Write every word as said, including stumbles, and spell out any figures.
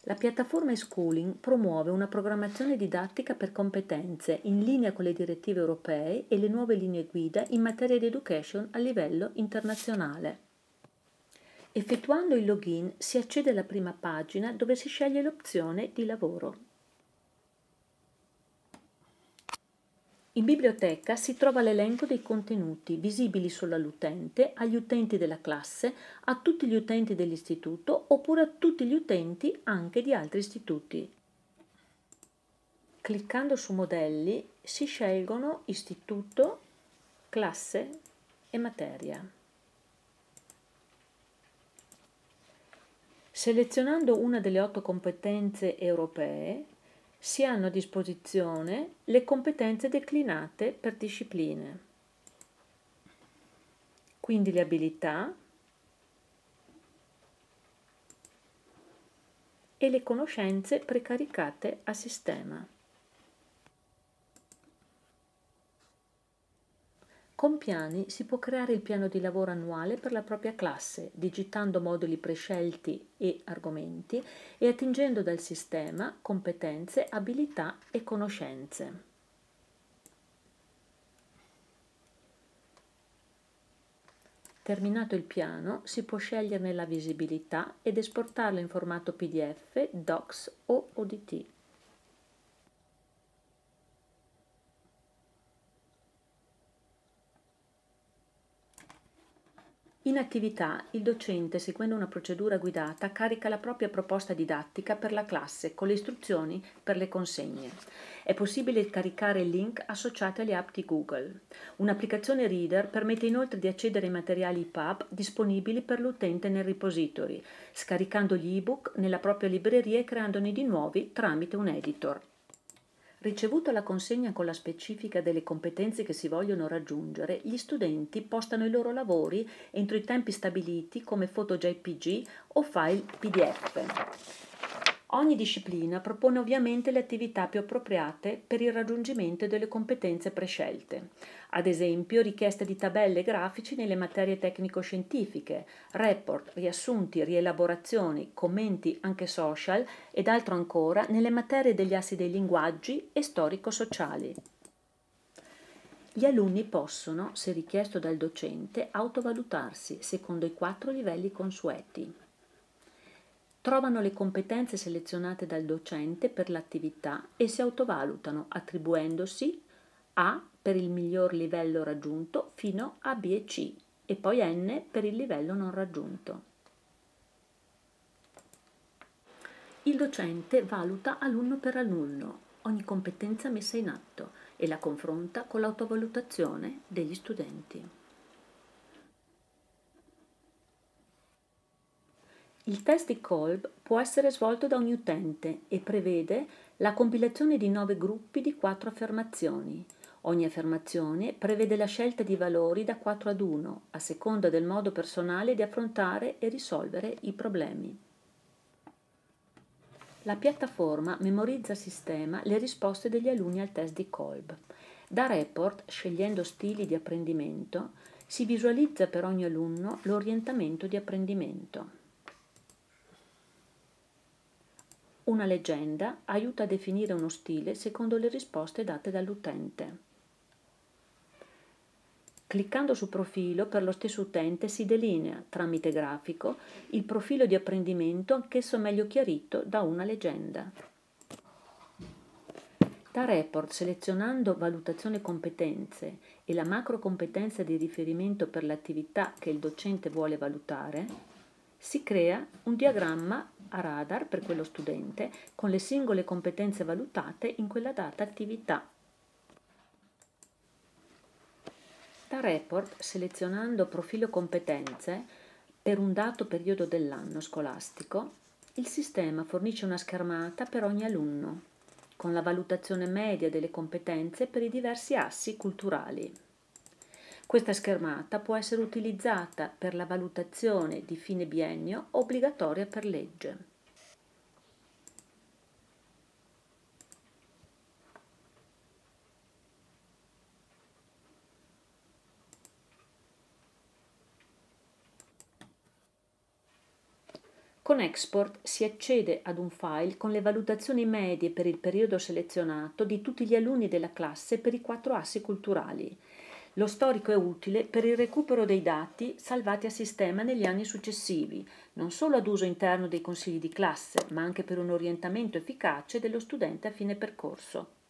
La piattaforma eSchooling promuove una programmazione didattica per competenze in linea con le direttive europee e le nuove linee guida in materia di education a livello internazionale. Effettuando il login si accede alla prima pagina dove si sceglie l'opzione di lavoro. In biblioteca si trova l'elenco dei contenuti visibili solo all'utente, agli utenti della classe, a tutti gli utenti dell'istituto oppure a tutti gli utenti anche di altri istituti. Cliccando su modelli si scelgono istituto, classe e materia. Selezionando una delle otto competenze europee si hanno a disposizione le competenze declinate per discipline, quindi le abilità e le conoscenze precaricate a sistema. Con Piani si può creare il piano di lavoro annuale per la propria classe, digitando moduli prescelti e argomenti e attingendo dal sistema competenze, abilità e conoscenze. Terminato il piano, si può sceglierne la visibilità ed esportarlo in formato P D F, Docs o O D T. In attività, il docente, seguendo una procedura guidata, carica la propria proposta didattica per la classe con le istruzioni per le consegne. È possibile caricare il link associati alle app di Google. Un'applicazione Reader permette inoltre di accedere ai materiali P U B disponibili per l'utente nel repository, scaricando gli ebook nella propria libreria e creandone di nuovi tramite un editor. Ricevuta la consegna con la specifica delle competenze che si vogliono raggiungere, gli studenti postano i loro lavori entro i tempi stabiliti come foto J P G o file P D F. Ogni disciplina propone ovviamente le attività più appropriate per il raggiungimento delle competenze prescelte. Ad esempio, richiesta di tabelle e grafici nelle materie tecnico-scientifiche, report, riassunti, rielaborazioni, commenti anche social ed altro ancora nelle materie degli assi dei linguaggi e storico-sociali. Gli alunni possono, se richiesto dal docente, autovalutarsi secondo i quattro livelli consueti. Trovano le competenze selezionate dal docente per l'attività e si autovalutano attribuendosi A per il miglior livello raggiunto fino a B e C e poi N per il livello non raggiunto. Il docente valuta alunno per alunno ogni competenza messa in atto e la confronta con l'autovalutazione degli studenti. Il test di Kolb può essere svolto da ogni utente e prevede la compilazione di nove gruppi di quattro affermazioni. Ogni affermazione prevede la scelta di valori da quattro ad uno, a seconda del modo personale di affrontare e risolvere i problemi. La piattaforma memorizza a sistema le risposte degli alunni al test di Kolb. Da report, scegliendo stili di apprendimento, si visualizza per ogni alunno l'orientamento di apprendimento. Una leggenda aiuta a definire uno stile secondo le risposte date dall'utente. Cliccando su profilo per lo stesso utente si delinea, tramite grafico, il profilo di apprendimento anch'esso meglio chiarito da una leggenda. Da report, selezionando valutazione competenze e la macro competenza di riferimento per l'attività che il docente vuole valutare, si crea un diagramma a radar per quello studente con le singole competenze valutate in quella data attività. Da report, selezionando profilo competenze per un dato periodo dell'anno scolastico, il sistema fornisce una schermata per ogni alunno, con la valutazione media delle competenze per i diversi assi culturali. Questa schermata può essere utilizzata per la valutazione di fine biennio obbligatoria per legge. Con Export si accede ad un file con le valutazioni medie per il periodo selezionato di tutti gli alunni della classe per i quattro assi culturali. Lo storico è utile per il recupero dei dati salvati a sistema negli anni successivi, non solo ad uso interno dei consigli di classe, ma anche per un orientamento efficace dello studente a fine percorso.